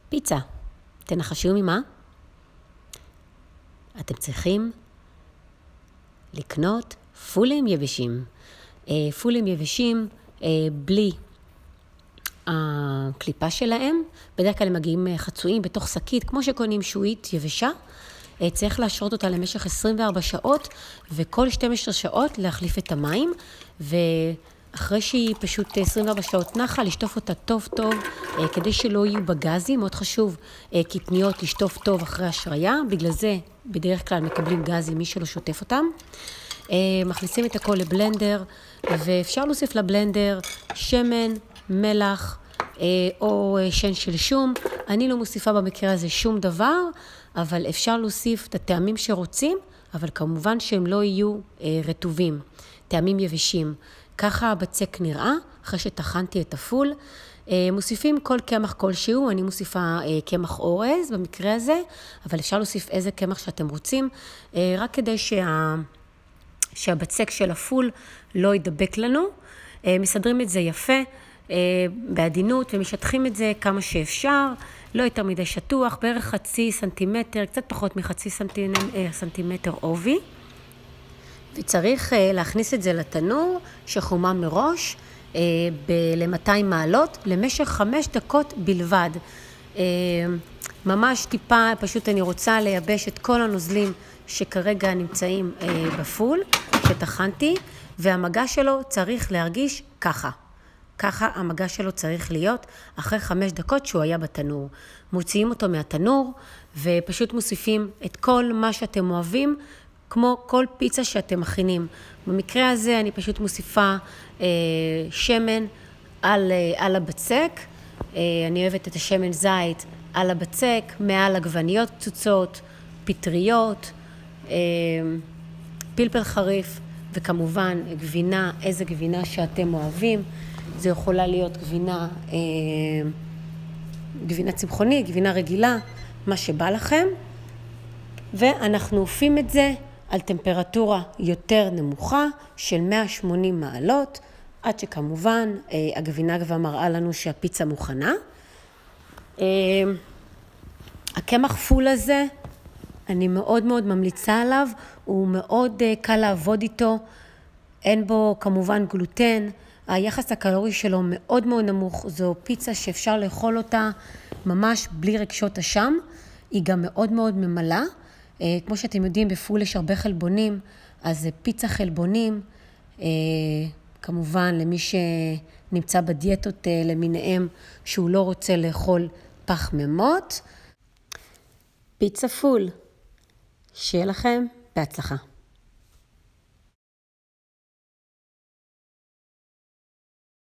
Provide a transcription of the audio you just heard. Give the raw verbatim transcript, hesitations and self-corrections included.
פיצה. תנחשו ממה? אתם צריכים לקנות פולים יבשים. פולים יבשים בלי הקליפה שלהם. בדרך כלל הם מגיעים חצויים בתוך שקית, כמו שקונים שועית יבשה. צריך להשרות אותה למשך עשרים וארבע שעות, וכל שתים עשרה שעות להחליף את המים, ואחרי שהיא פשוט עשרים וארבע שעות נחה, לשטוף אותה טוב טוב, כדי שלא יהיו בגזים. מאוד חשוב קטניות לשטוף טוב אחרי השריה, בגלל זה בדרך כלל מקבלים גזים מי שלא שוטף אותם. מכניסים את הכל לבלנדר, ואפשר להוסיף לבלנדר שמן, מלח, או שן של שום. אני לא מוסיפה במקרה הזה שום דבר, אבל אפשר להוסיף את הטעמים שרוצים, אבל כמובן שהם לא יהיו רטובים, טעמים יבשים. ככה הבצק נראה, אחרי שטחנתי את הפול. מוסיפים כל קמח כלשהו, אני מוסיפה קמח אורז במקרה הזה, אבל אפשר להוסיף איזה קמח שאתם רוצים, רק כדי שה... שהבצק של הפול לא ידבק לנו. מסדרים את זה יפה, בעדינות, ומשטחים את זה כמה שאפשר, לא יותר מדי שטוח, בערך חצי סנטימטר, קצת פחות מחצי סנטימטר עובי. וצריך להכניס את זה לתנור שחומם מראש, ל-מאתיים מעלות, למשך חמש דקות בלבד. ממש טיפה, פשוט אני רוצה לייבש את כל הנוזלים שכרגע נמצאים בפול, שטחנתי, והמגע שלו צריך להרגיש ככה. ככה המגע שלו צריך להיות אחרי חמש דקות שהוא היה בתנור. מוציאים אותו מהתנור, ופשוט מוסיפים את כל מה שאתם אוהבים, כמו כל פיצה שאתם מכינים. במקרה הזה אני פשוט מוסיפה אה, שמן על, אה, על הבצק. אה, אני אוהבת את השמן זית על הבצק, מעל עגבניות קצוצות, פטריות, אה, פלפל חריף, וכמובן גבינה, איזה גבינה שאתם אוהבים. זה יכולה להיות גבינה, אה, גבינה צמחונית, גבינה רגילה, מה שבא לכם. ואנחנו אופים את זה על טמפרטורה יותר נמוכה של מאה ושמונים מעלות, עד שכמובן אה, הגבינה כבר מראה לנו שהפיצה מוכנה. אה, הקמח פול הזה, אני מאוד מאוד ממליצה עליו, הוא מאוד אה, קל לעבוד איתו, אין בו כמובן גלוטן, היחס הקלורי שלו מאוד מאוד נמוך, זו פיצה שאפשר לאכול אותה ממש בלי רגשות אשם, היא גם מאוד מאוד ממלאה, כמו שאתם יודעים בפול יש הרבה חלבונים, אז זה פיצה חלבונים, כמובן למי שנמצא בדיאטות למיניהם שהוא לא רוצה לאכול פחמימות. פיצה פול, שיהיה לכם בהצלחה.